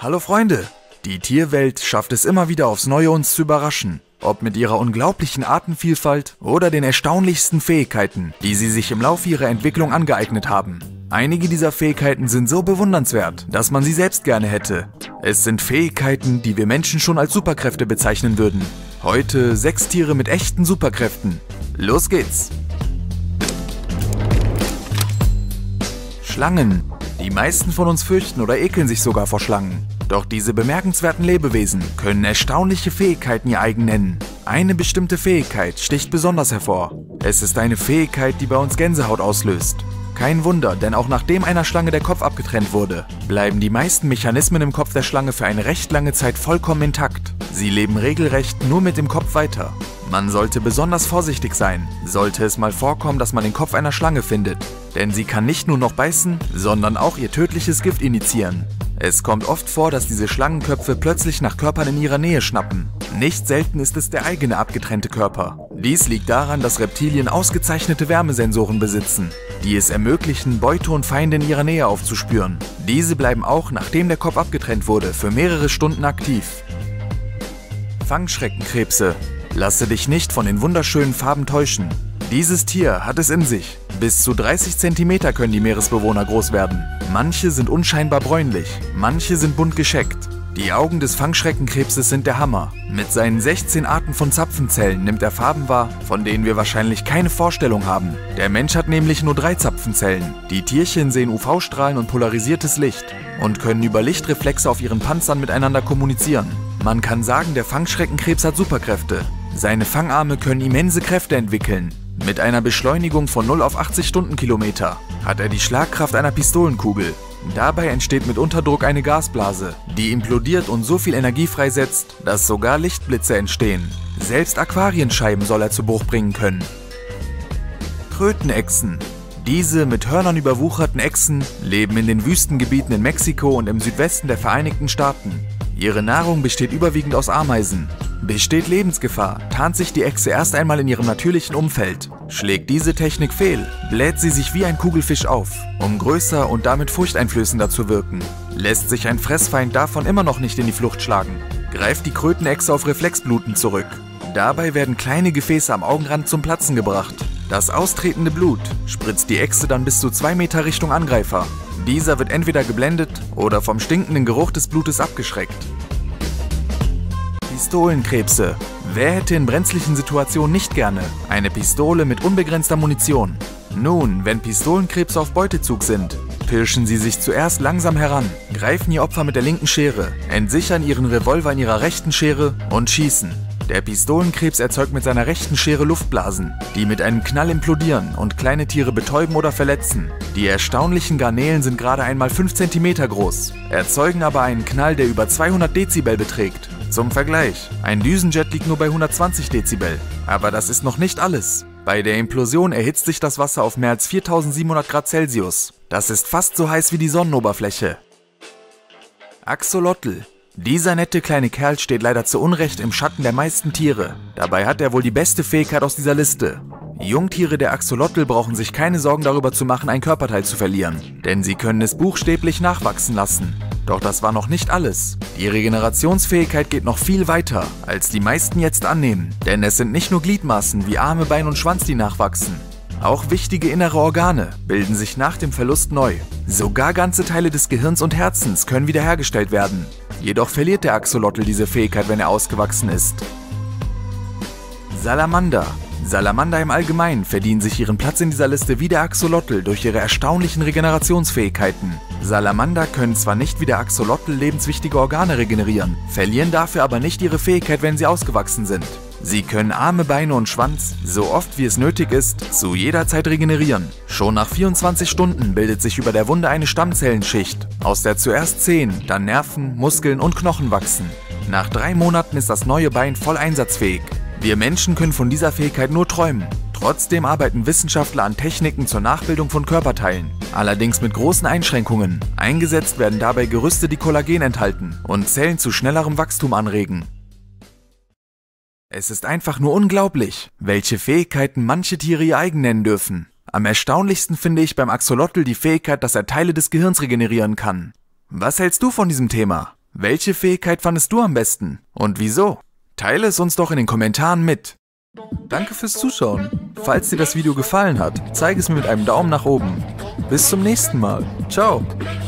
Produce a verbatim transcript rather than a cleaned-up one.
Hallo Freunde! Die Tierwelt schafft es immer wieder aufs Neue, uns zu überraschen. Ob mit ihrer unglaublichen Artenvielfalt oder den erstaunlichsten Fähigkeiten, die sie sich im Laufe ihrer Entwicklung angeeignet haben. Einige dieser Fähigkeiten sind so bewundernswert, dass man sie selbst gerne hätte. Es sind Fähigkeiten, die wir Menschen schon als Superkräfte bezeichnen würden. Heute sechs Tiere mit echten Superkräften. Los geht's! Schlangen. Die meisten von uns fürchten oder ekeln sich sogar vor Schlangen. Doch diese bemerkenswerten Lebewesen können erstaunliche Fähigkeiten ihr eigen nennen. Eine bestimmte Fähigkeit sticht besonders hervor. Es ist eine Fähigkeit, die bei uns Gänsehaut auslöst. Kein Wunder, denn auch nachdem einer Schlange der Kopf abgetrennt wurde, bleiben die meisten Mechanismen im Kopf der Schlange für eine recht lange Zeit vollkommen intakt. Sie leben regelrecht nur mit dem Kopf weiter. Man sollte besonders vorsichtig sein, sollte es mal vorkommen, dass man den Kopf einer Schlange findet. Denn sie kann nicht nur noch beißen, sondern auch ihr tödliches Gift injizieren. Es kommt oft vor, dass diese Schlangenköpfe plötzlich nach Körpern in ihrer Nähe schnappen. Nicht selten ist es der eigene abgetrennte Körper. Dies liegt daran, dass Reptilien ausgezeichnete Wärmesensoren besitzen, die es ermöglichen, Beute und Feinde in ihrer Nähe aufzuspüren. Diese bleiben auch, nachdem der Kopf abgetrennt wurde, für mehrere Stunden aktiv. Fangschreckenkrebse. Lasse dich nicht von den wunderschönen Farben täuschen. Dieses Tier hat es in sich. Bis zu dreißig Zentimeter können die Meeresbewohner groß werden. Manche sind unscheinbar bräunlich, manche sind bunt gescheckt. Die Augen des Fangschreckenkrebses sind der Hammer. Mit seinen sechzehn Arten von Zapfenzellen nimmt er Farben wahr, von denen wir wahrscheinlich keine Vorstellung haben. Der Mensch hat nämlich nur drei Zapfenzellen. Die Tierchen sehen U V-Strahlen und polarisiertes Licht und können über Lichtreflexe auf ihren Panzern miteinander kommunizieren. Man kann sagen, der Fangschreckenkrebs hat Superkräfte. Seine Fangarme können immense Kräfte entwickeln. Mit einer Beschleunigung von null auf achtzig Stundenkilometer hat er die Schlagkraft einer Pistolenkugel. Dabei entsteht mit Unterdruck eine Gasblase, die implodiert und so viel Energie freisetzt, dass sogar Lichtblitze entstehen. Selbst Aquarienscheiben soll er zu Bruch bringen können. Krötenechsen. Diese mit Hörnern überwucherten Echsen leben in den Wüstengebieten in Mexiko und im Südwesten der Vereinigten Staaten. Ihre Nahrung besteht überwiegend aus Ameisen. Besteht Lebensgefahr, tarnt sich die Echse erst einmal in ihrem natürlichen Umfeld. Schlägt diese Technik fehl, bläht sie sich wie ein Kugelfisch auf, um größer und damit furchteinflößender zu wirken. Lässt sich ein Fressfeind davon immer noch nicht in die Flucht schlagen, greift die Krötenechse auf Reflexbluten zurück. Dabei werden kleine Gefäße am Augenrand zum Platzen gebracht. Das austretende Blut spritzt die Echse dann bis zu zwei Meter Richtung Angreifer. Dieser wird entweder geblendet oder vom stinkenden Geruch des Blutes abgeschreckt. Pistolenkrebse. Wer hätte in brenzlichen Situationen nicht gerne eine Pistole mit unbegrenzter Munition? Nun, wenn Pistolenkrebse auf Beutezug sind, pirschen sie sich zuerst langsam heran, greifen ihr Opfer mit der linken Schere, entsichern ihren Revolver in ihrer rechten Schere und schießen. Der Pistolenkrebs erzeugt mit seiner rechten Schere Luftblasen, die mit einem Knall implodieren und kleine Tiere betäuben oder verletzen. Die erstaunlichen Garnelen sind gerade einmal fünf Zentimeter groß, erzeugen aber einen Knall, der über zweihundert Dezibel beträgt. Zum Vergleich, ein Düsenjet liegt nur bei hundertzwanzig Dezibel. Aber das ist noch nicht alles. Bei der Implosion erhitzt sich das Wasser auf mehr als viertausendsiebenhundert Grad Celsius. Das ist fast so heiß wie die Sonnenoberfläche. Axolotl. Dieser nette kleine Kerl steht leider zu Unrecht im Schatten der meisten Tiere. Dabei hat er wohl die beste Fähigkeit aus dieser Liste. Jungtiere der Axolotl brauchen sich keine Sorgen darüber zu machen, ein Körperteil zu verlieren, denn sie können es buchstäblich nachwachsen lassen. Doch das war noch nicht alles. Die Regenerationsfähigkeit geht noch viel weiter, als die meisten jetzt annehmen, denn es sind nicht nur Gliedmaßen wie Arme, Beine und Schwanz, die nachwachsen. Auch wichtige innere Organe bilden sich nach dem Verlust neu. Sogar ganze Teile des Gehirns und Herzens können wiederhergestellt werden. Jedoch verliert der Axolotl diese Fähigkeit, wenn er ausgewachsen ist. Salamander. Salamander im Allgemeinen verdienen sich ihren Platz in dieser Liste wie der Axolotl durch ihre erstaunlichen Regenerationsfähigkeiten. Salamander können zwar nicht wie der Axolotl lebenswichtige Organe regenerieren, verlieren dafür aber nicht ihre Fähigkeit, wenn sie ausgewachsen sind. Sie können Arme, Beine und Schwanz, so oft wie es nötig ist, zu jeder Zeit regenerieren. Schon nach vierundzwanzig Stunden bildet sich über der Wunde eine Stammzellenschicht, aus der zuerst Zehen, dann Nerven, Muskeln und Knochen wachsen. Nach drei Monaten ist das neue Bein voll einsatzfähig. Wir Menschen können von dieser Fähigkeit nur träumen. Trotzdem arbeiten Wissenschaftler an Techniken zur Nachbildung von Körperteilen. Allerdings mit großen Einschränkungen. Eingesetzt werden dabei Gerüste, die Kollagen enthalten und Zellen zu schnellerem Wachstum anregen. Es ist einfach nur unglaublich, welche Fähigkeiten manche Tiere ihr eigen nennen dürfen. Am erstaunlichsten finde ich beim Axolotl die Fähigkeit, dass er Teile des Gehirns regenerieren kann. Was hältst du von diesem Thema? Welche Fähigkeit fandest du am besten und wieso? Teile es uns doch in den Kommentaren mit. Danke fürs Zuschauen. Falls dir das Video gefallen hat, zeige es mir mit einem Daumen nach oben. Bis zum nächsten Mal. Ciao.